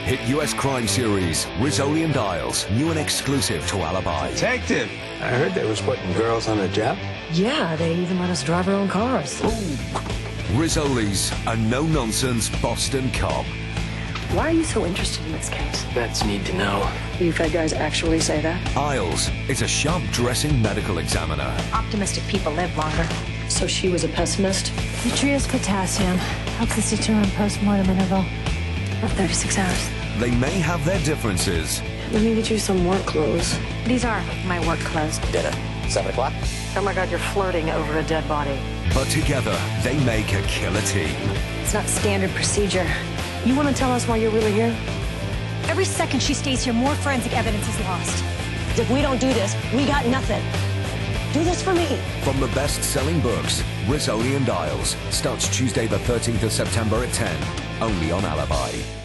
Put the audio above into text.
Hit US crime series Rizzoli and Isles, new and exclusive to Alibi. Detective! I heard they was putting girls on a jet. Yeah, they even let us drive our own cars. Rizzoli's a no-nonsense Boston cop. Why are you so interested in this case? Vets need to know. You Fed guys actually say that? Isles is a sharp-dressing medical examiner. Optimistic people live longer. So she was a pessimist? Vitreous potassium helps us determine post-mortem interval of 36 hours. They may have their differences, Let me get you some work clothes. These are my work clothes. Dinner, 7 o'clock. Oh my God, you're flirting over a dead body. but together they make a killer team. It's not standard procedure. You want to tell us why you're really here? Every second she stays here, more forensic evidence is lost. If we don't do this, we got nothing. Do this for me. From the best-selling books, Rizzoli and Isles starts Tuesday the 13th of September at 10, only on Alibi.